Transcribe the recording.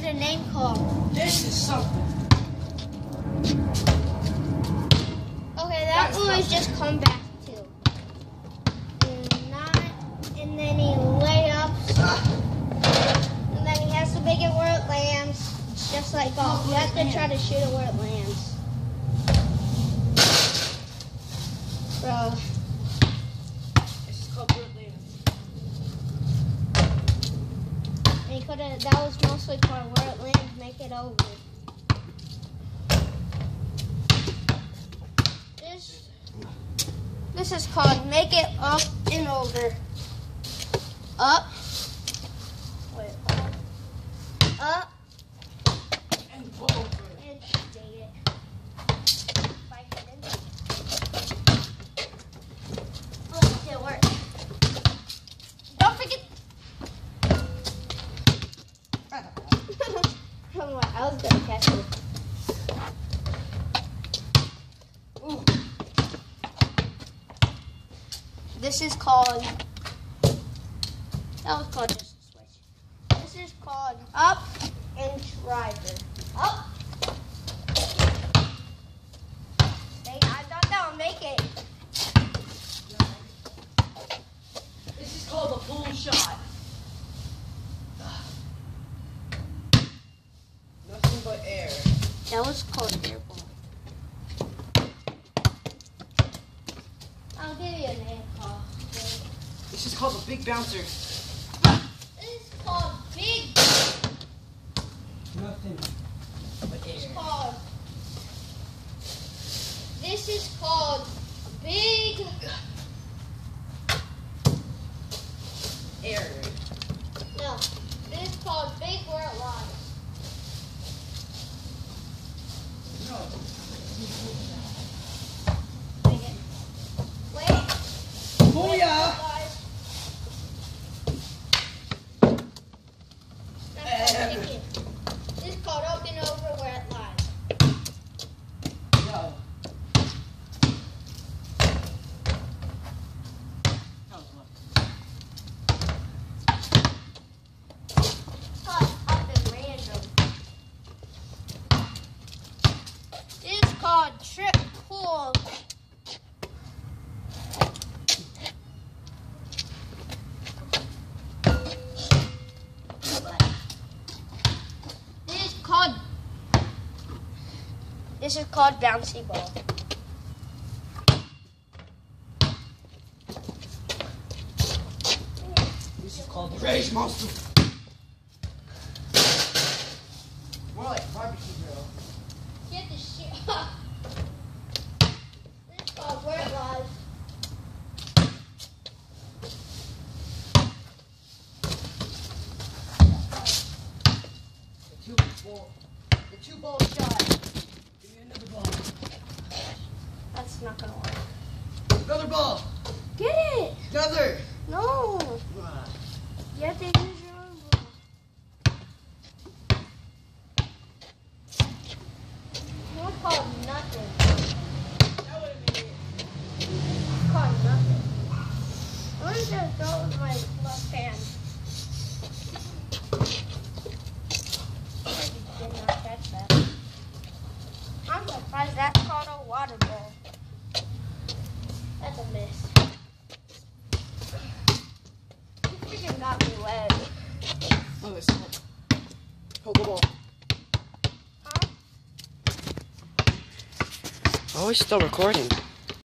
a name called. This is something. Okay, that one was just come back to. And then he lay up. And then he has to make it where it lands. It's just like golf. You have to try to shoot it where it lands. Bro. This is called Woodlands. And that was mostly for where it lands, make it over. This is called make it up and over. Up. Wait, up. And over. And dang it. If I get in there. Oh, it didn't work. Don't forget. I was gonna catch it. Ooh. This is called. That was called just a switch. This is called up and driver. Up. Dang, I thought that would make it. This is called a pull shot. Nothing but air. That was called air ball. I'll give you a name call. This is called a big bouncer. This is called big. Nothing but air. This is called big Air. No. This is called big where it lies. No. Wait. Booyah! This is called up and over where it lies. No. That was luck. Called up and random. This is called trip pool. This is called bouncy ball. This is called the Rage Monster. More like barbecue grill. Get the shit. This is called where it lies. The two ball shot. Give me another ball. That's not gonna work. Another ball. Get it! Another. No! You have to use your own ball. It's called nothing. That would have been it. It's called nothing. I'm just gonna throw it with my left hand. Did not catch that. I'm surprised that's called a water ball. That's a miss. You freaking got me wet. Oh, this is Pokeball. Huh? Oh, it's still recording.